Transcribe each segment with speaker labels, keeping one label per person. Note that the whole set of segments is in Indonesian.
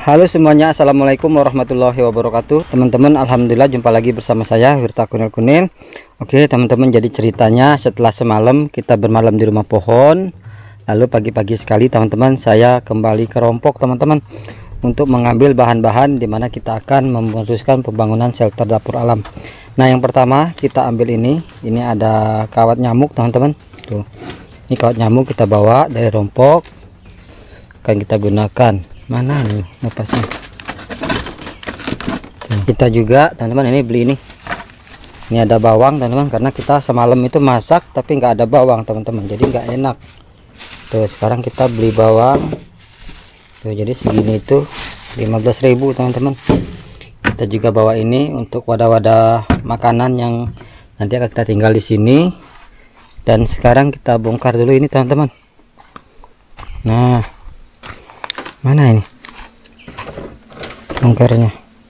Speaker 1: Halo semuanya, assalamualaikum warahmatullahi wabarakatuh. Teman-teman, alhamdulillah jumpa lagi bersama saya Wirta Kunil. Oke teman-teman, jadi ceritanya setelah semalam kita bermalam di rumah pohon, lalu pagi-pagi sekali teman-teman saya kembali ke Rompok teman-teman untuk mengambil bahan-bahan dimana kita akan memutuskan pembangunan shelter dapur alam. Nah, yang pertama kita ambil ini ada kawat nyamuk teman-teman. Tuh, ini kawat nyamuk kita bawa dari Rompok, akan kita gunakan. Mana nih lepasnya? Kita juga teman-teman ini beli ini ada bawang teman-teman, karena kita semalam itu masak tapi nggak ada bawang teman-teman, jadi nggak enak tuh. Sekarang kita beli bawang tuh, jadi segini itu 15.000 teman-teman. Kita juga bawa ini untuk wadah-wadah makanan yang nanti akan kita tinggal di sini. Dan sekarang kita bongkar dulu ini teman-teman. Nah, mana ini bongkarnya?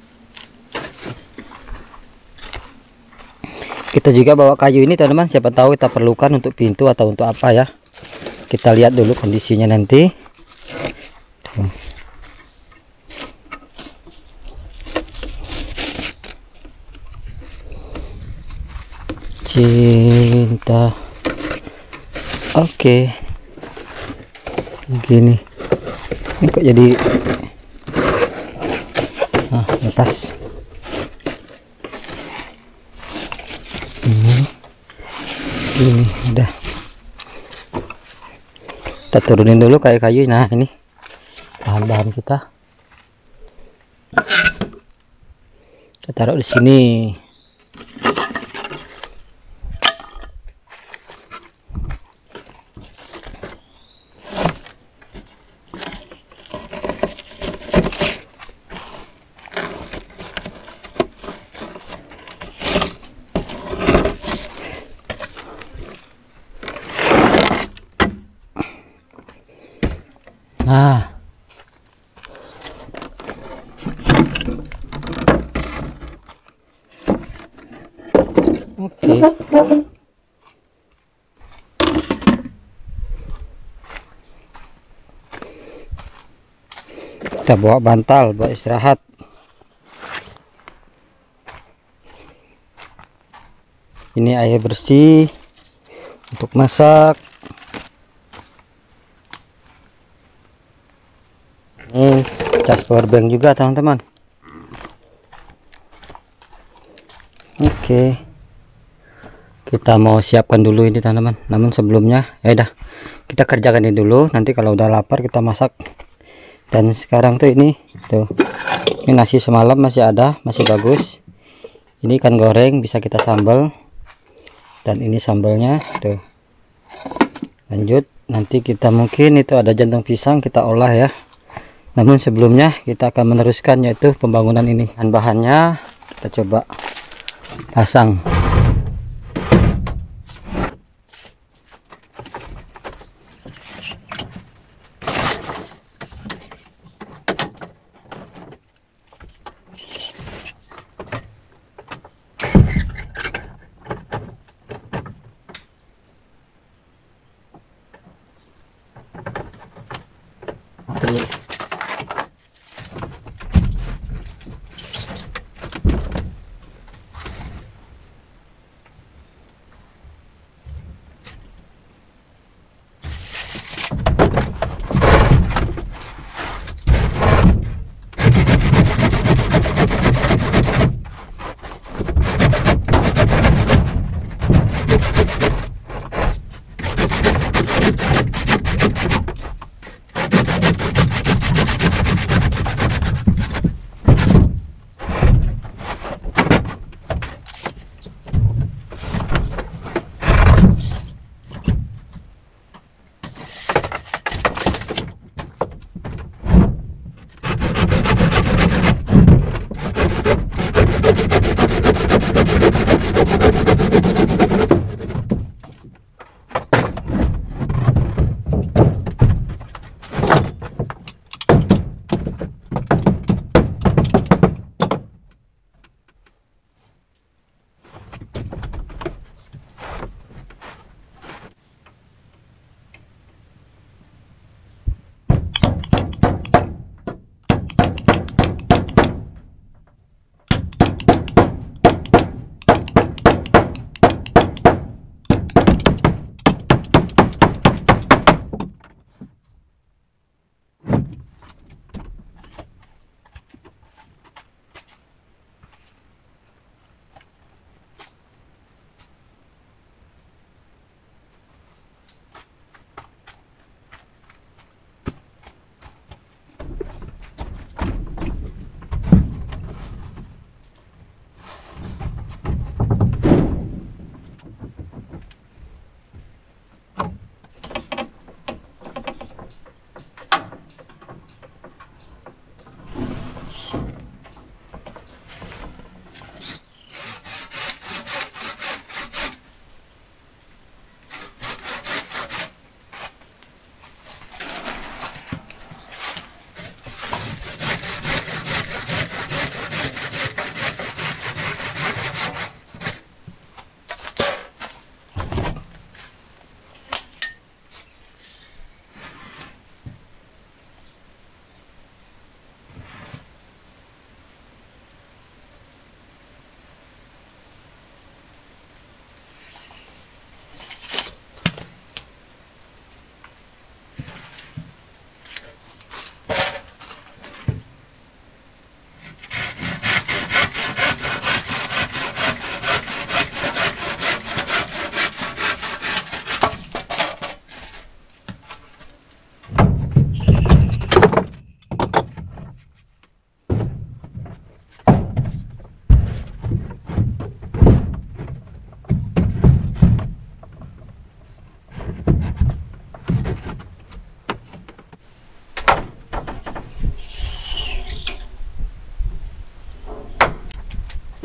Speaker 1: Kita juga bawa kayu ini teman-teman, siapa tahu kita perlukan untuk pintu atau untuk apa ya. Kita lihat dulu kondisinya nanti. Tuh. Cinta. Oke. Gini. Ini kok jadi lepas. Ini udah kita turunin dulu kayu-kayu. Nah, ini bahan-bahan kita taruh di sini. Nah, oke. Kita bawa bantal buat istirahat. Ini air bersih untuk masak. Ini cas powerbank juga teman-teman. Oke, kita mau siapkan dulu ini teman-teman. Namun sebelumnya ya udah kita kerjakan ini dulu, nanti kalau udah lapar kita masak. Dan sekarang tuh ini nasi semalam masih ada, masih bagus. Ini ikan goreng bisa kita sambal, dan ini sambalnya tuh. Lanjut, nanti kita mungkin itu ada jantung pisang kita olah ya. Namun sebelumnya kita akan meneruskan yaitu pembangunan ini. Bahan-bahannya kita coba pasang.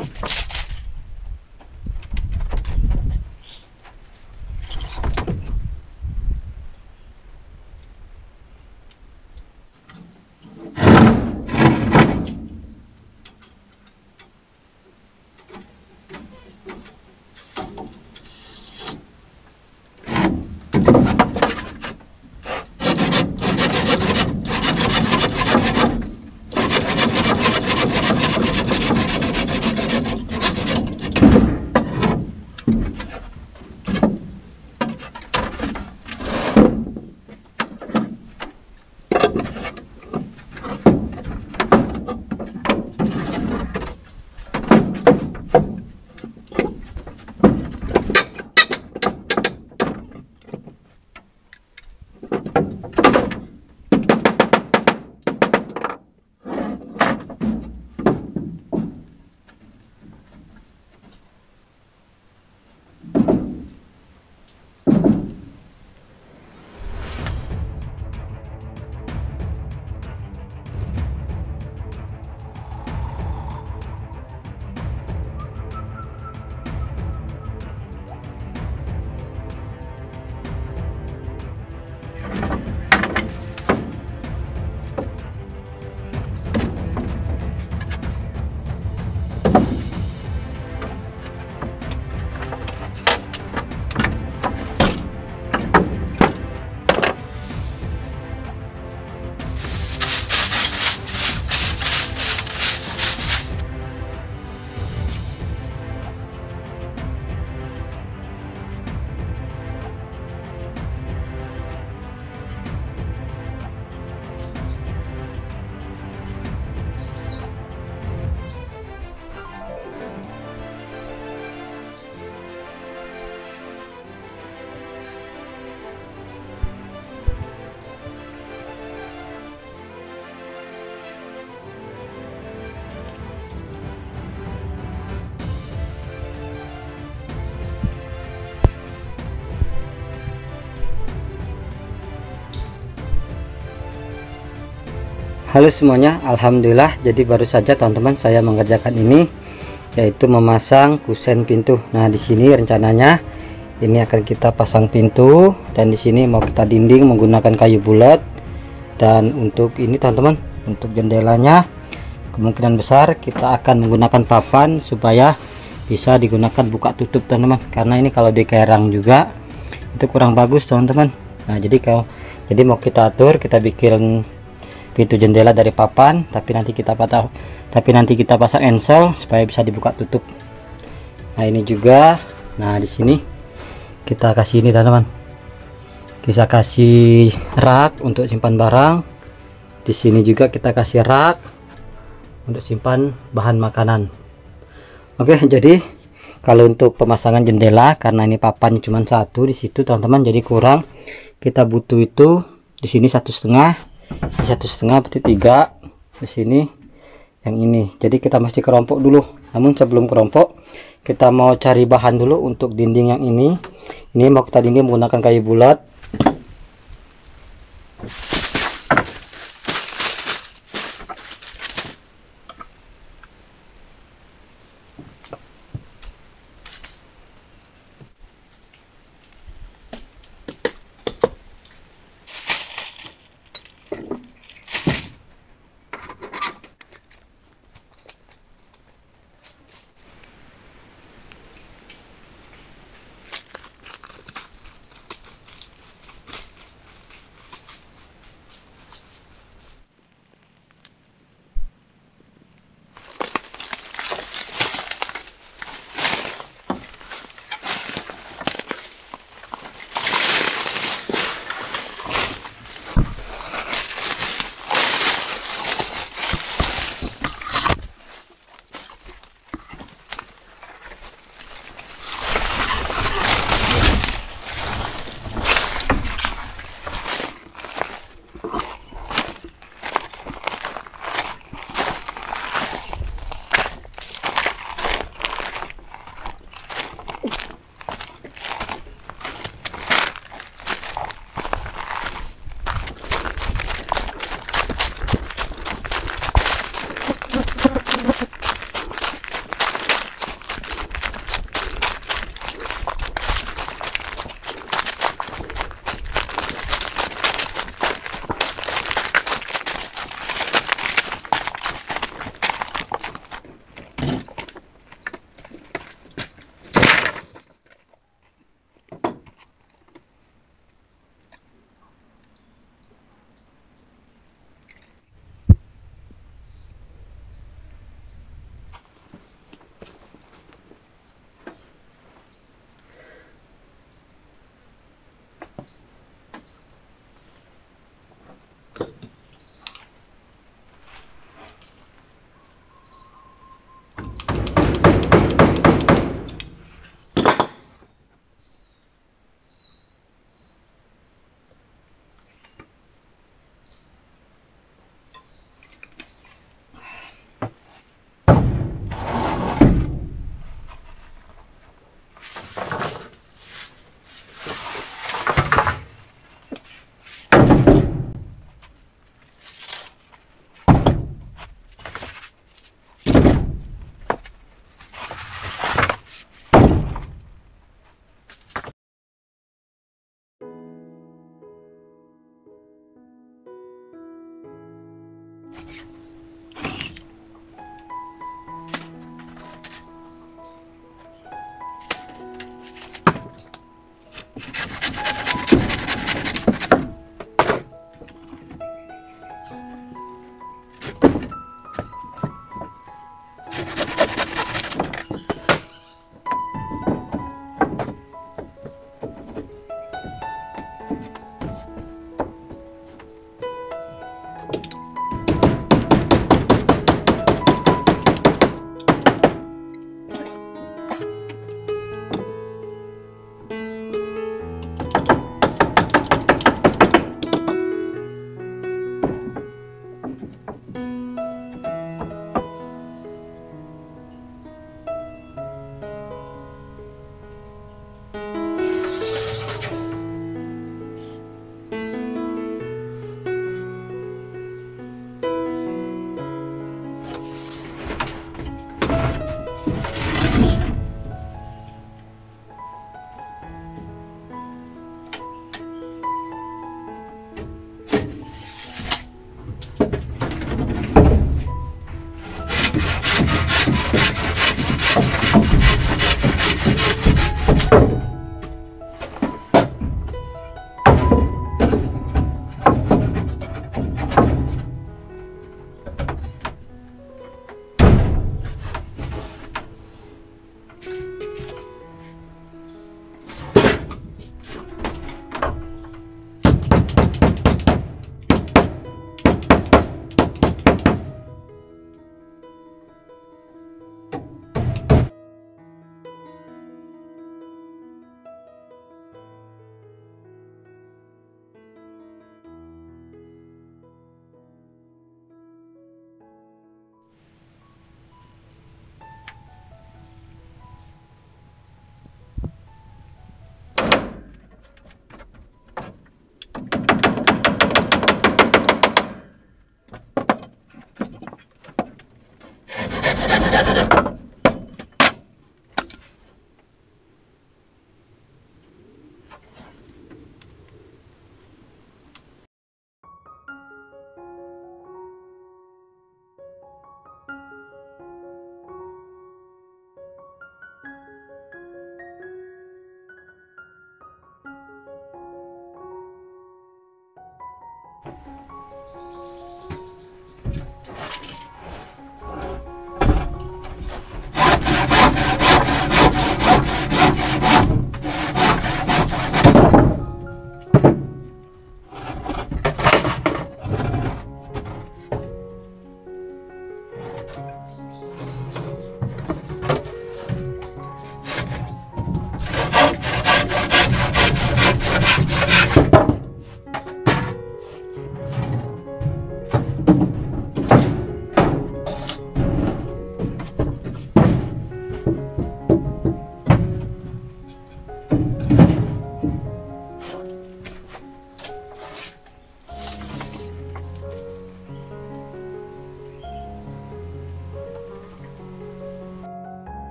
Speaker 1: Halo semuanya, alhamdulillah. Jadi baru saja teman-teman saya mengerjakan ini, yaitu memasang kusen pintu. Nah, di sini rencananya ini akan kita pasang pintu, dan di sini mau kita dinding menggunakan kayu bulat. Dan untuk ini teman-teman, untuk jendelanya kemungkinan besar kita akan menggunakan papan supaya bisa digunakan buka tutup teman-teman, karena ini kalau dikerang juga itu kurang bagus teman-teman. Nah, jadi mau kita atur, kita bikin pintu jendela dari papan, tapi nanti kita pasang ensel supaya bisa dibuka tutup. Nah, ini juga, nah di sini kita kasih ini teman-teman, kita kasih rak untuk simpan barang. Di sini juga kita kasih rak untuk simpan bahan makanan. Oke, jadi kalau untuk pemasangan jendela, karena ini papan cuma satu di situ teman-teman, jadi kurang. Kita butuh itu di sini 1,5, 1,5 berarti 3 di sini, yang ini. Jadi kita mesti kerompok dulu. Namun sebelum kerompok, kita mau cari bahan dulu untuk dinding yang ini. Ini mau kita dinding menggunakan kayu bulat.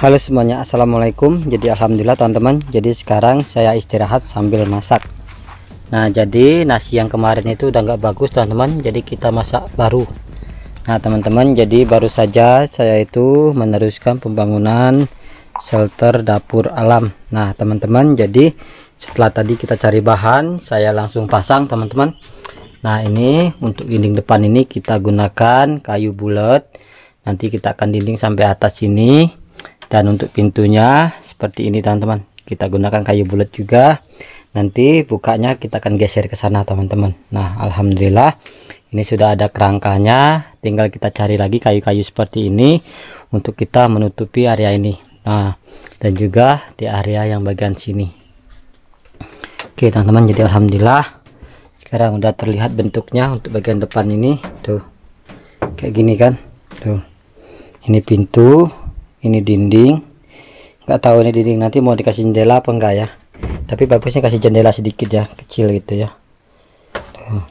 Speaker 1: Halo semuanya, assalamualaikum. Jadi alhamdulillah teman-teman, jadi sekarang saya istirahat sambil masak. Nah, jadi nasi yang kemarin itu udah nggak bagus teman-teman, jadi kita masak baru. Nah teman-teman, jadi baru saja saya itu meneruskan pembangunan shelter dapur alam. Nah teman-teman, jadi setelah tadi kita cari bahan, saya langsung pasang teman-teman. Nah ini untuk dinding depan ini kita gunakan kayu bulat, nanti kita akan dinding sampai atas sini. Dan untuk pintunya seperti ini teman-teman, kita gunakan kayu bulat juga. Nanti bukanya kita akan geser ke sana teman-teman. Nah alhamdulillah ini sudah ada kerangkanya, tinggal kita cari lagi kayu-kayu seperti ini untuk kita menutupi area ini. Nah dan juga di area yang bagian sini. Oke teman-teman, jadi alhamdulillah sekarang udah terlihat bentuknya untuk bagian depan ini tuh, kayak gini kan tuh. Ini pintu, ini dinding. Nggak tahu ini dinding nanti mau dikasih jendela apa enggak ya, tapi bagusnya kasih jendela sedikit ya, kecil gitu ya. Tuh.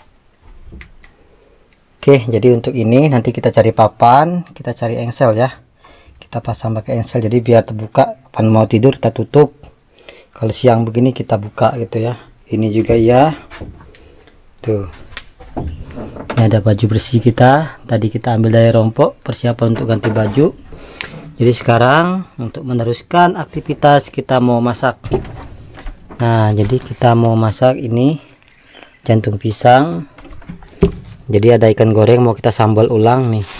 Speaker 1: Oke, jadi untuk ini nanti kita cari papan, kita cari engsel ya, kita pasang pakai engsel, jadi biar terbuka. Kapan mau tidur kita tutup, kalau siang begini kita buka gitu ya. Ini juga ya tuh, ini ada baju bersih kita, tadi kita ambil dari rompok, persiapan untuk ganti baju. Jadi sekarang untuk meneruskan aktivitas kita mau masak. Nah jadi kita mau masak ini jantung pisang. Jadi ada ikan goreng mau kita sambal ulang nih.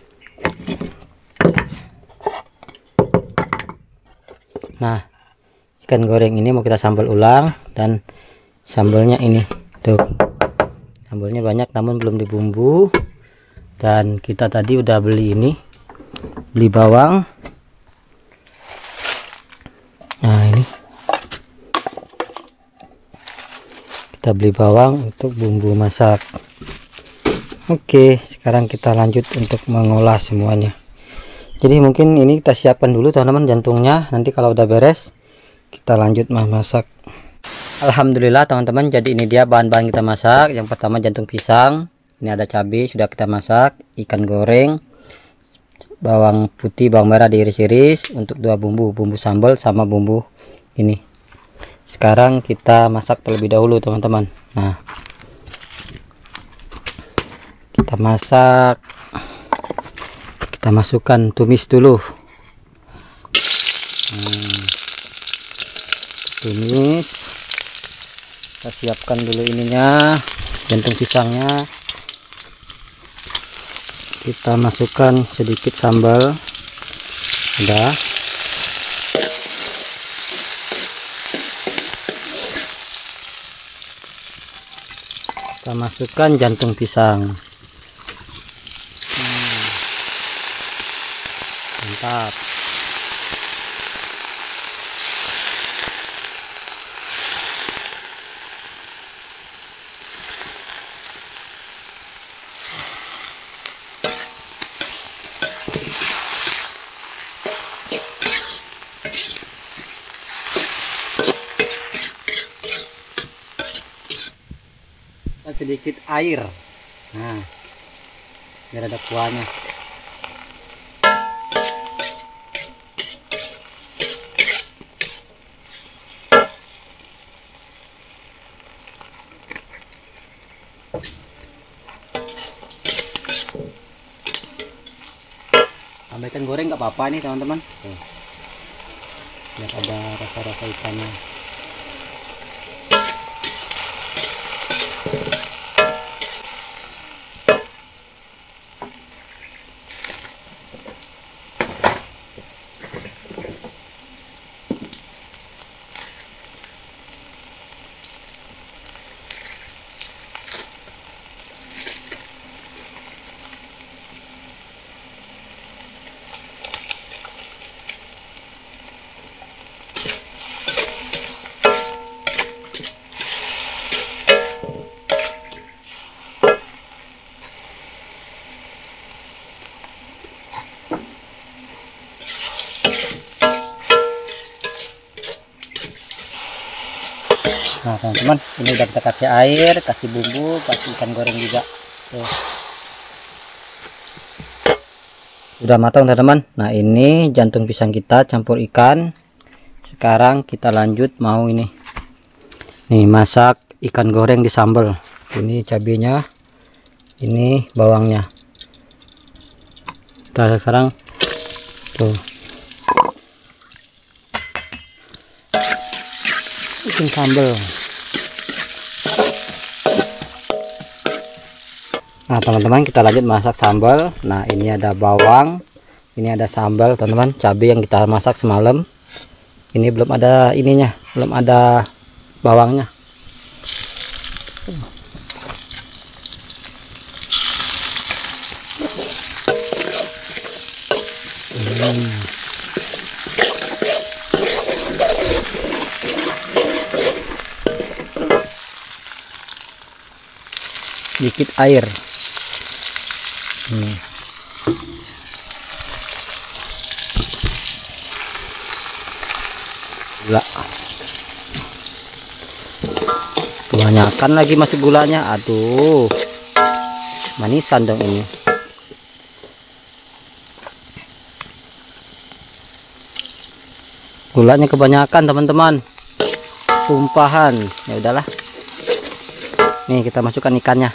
Speaker 1: Nah ikan goreng ini mau kita sambal ulang, dan sambalnya ini tuh, sambalnya banyak namun belum dibumbu. Dan kita tadi udah beli ini, beli bawang. Nah ini kita beli bawang untuk bumbu masak. Oke, sekarang kita lanjut untuk mengolah semuanya. Jadi mungkin ini kita siapkan dulu teman-teman jantungnya, nanti kalau udah beres kita lanjut masak. Alhamdulillah teman-teman, jadi ini dia bahan-bahan kita masak. Yang pertama jantung pisang, ini ada cabai sudah kita masak, ikan goreng, bawang putih, bawang merah diiris-iris untuk 2 bumbu, bumbu sambal sama bumbu ini. Sekarang kita masak terlebih dahulu teman-teman. Nah kita masak, kita masukkan tumis dulu. Tumis, kita siapkan dulu ininya, jantung pisangnya. Kita masukkan sedikit sambal, udah. Kita masukkan jantung pisang. Mantap. Sedikit air, nah biar ada kuahnya. Tambahkan goreng nggak apa-apa nih teman-teman, biar ada rasa-rasa ikannya. Nah teman-teman, ini udah kita kasih air, kasih bumbu, kasih ikan goreng juga tuh. Udah matang teman-teman. Nah ini jantung pisang kita campur ikan. Sekarang kita lanjut mau ini nih masak ikan goreng di sambal. Ini cabenya, ini bawangnya. Kita sekarang tuh bikin sambal. Nah teman-teman, kita lanjut masak sambal. Nah ini ada bawang, ini ada sambal teman-teman, cabai yang kita masak semalam. Ini belum ada ininya, belum ada bawangnya. Dikit air. Gula. Kebanyakan lagi masuk gulanya. Aduh, manisan dong ini. Gulanya kebanyakan teman-teman, tumpahan. Ya udahlah, nih kita masukkan ikannya.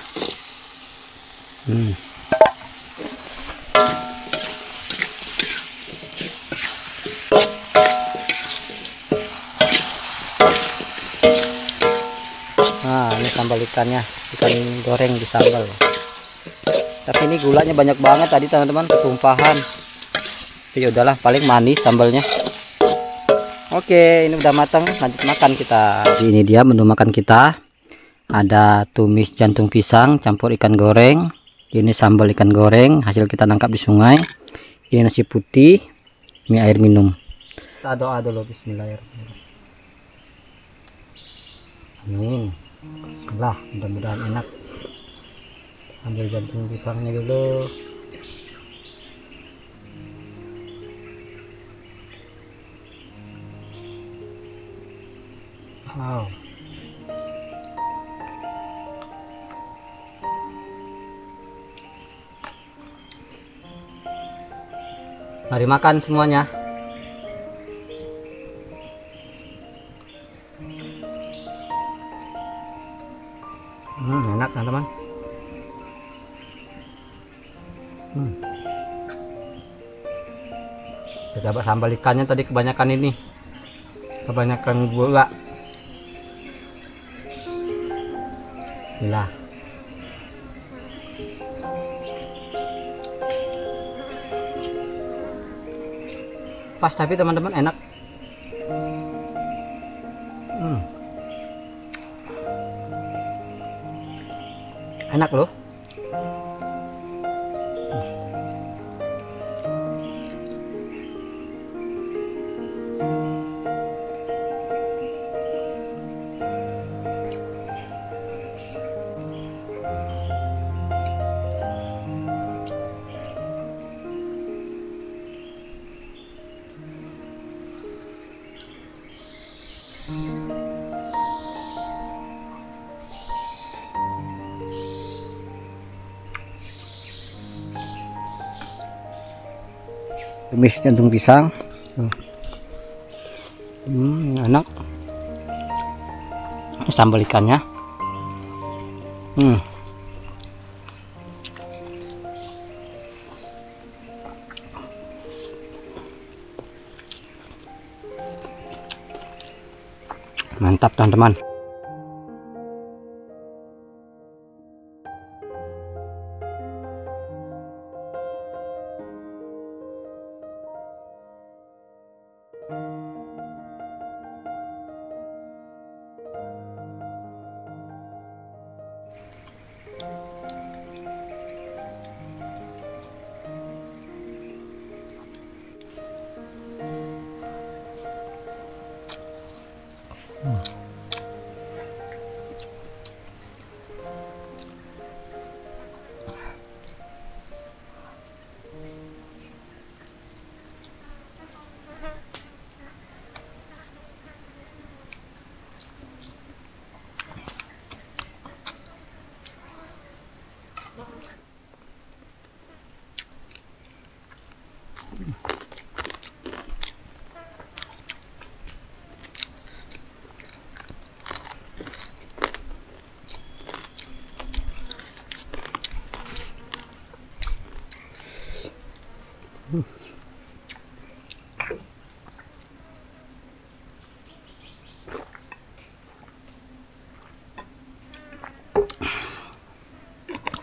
Speaker 1: Nah ini sambal ikannya, ikan goreng di sambal. Tapi ini gulanya banyak banget tadi teman-teman, ketumpahan. Ya udahlah, paling manis sambalnya. Oke, ini udah matang, lanjut makan kita. Jadi ini dia menu makan kita. Ada tumis jantung pisang campur ikan goreng. Ini sambal ikan goreng hasil kita nangkap di sungai. Ini nasi putih, mie air minum. Kita doa dulu, bismillahirrahmanirrahim. Amin. Bismillah, mudah-mudahan enak. Ambil jantung pisangnya dulu. Wow. Mari makan semuanya. Enak teman-teman. Coba sambal ikannya tadi kebanyakan ini, kebanyakan gula. Inilah. Pas tapi teman-teman enak. Enak loh. Tumis jantung pisang. Enak. Sambal ikannya. Mantap teman-teman.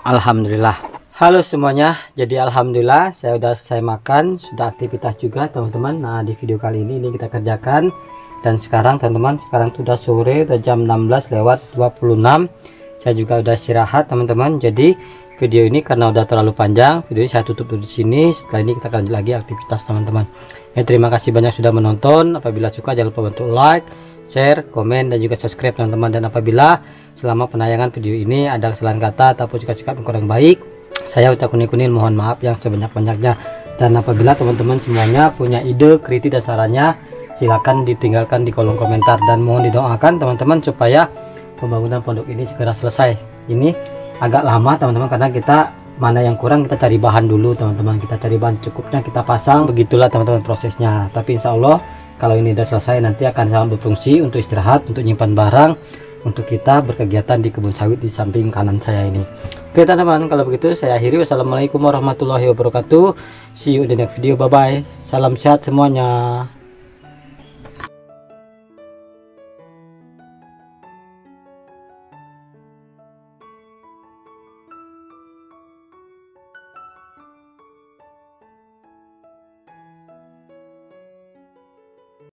Speaker 1: Alhamdulillah. Halo semuanya, jadi alhamdulillah saya udah selesai makan, sudah aktivitas juga teman-teman. Nah di video kali ini kita kerjakan, dan sekarang teman-teman, sekarang sudah sore, udah jam 16:26. Saya juga udah istirahat teman-teman. Jadi video ini karena udah terlalu panjang, video ini saya tutup di sini. Setelah ini kita lanjut lagi aktivitas teman-teman. Terima kasih banyak sudah menonton. Apabila suka jangan lupa bantu like, share, komen, dan juga subscribe teman-teman. Dan apabila selama penayangan video ini ada kesalahan kata ataupun sikap-sikap yang kurang baik, saya ucap kunil mohon maaf yang sebanyak-banyaknya. Dan apabila teman-teman semuanya punya ide, kritik, dan sarannya, silakan ditinggalkan di kolom komentar. Dan mohon didoakan teman-teman supaya pembangunan pondok ini segera selesai. Ini agak lama teman-teman, karena kita mana yang kurang kita cari bahan dulu teman-teman. Kita cari bahan cukupnya kita pasang, begitulah teman-teman prosesnya. Tapi insya Allah kalau ini sudah selesai nanti akan sangat berfungsi untuk istirahat, untuk nyimpan barang, untuk kita berkegiatan di kebun sawit di samping kanan saya ini. Oke teman-teman, kalau begitu saya akhiri. Wassalamualaikum warahmatullahi wabarakatuh. See you in the next video. Bye bye. Salam sehat semuanya.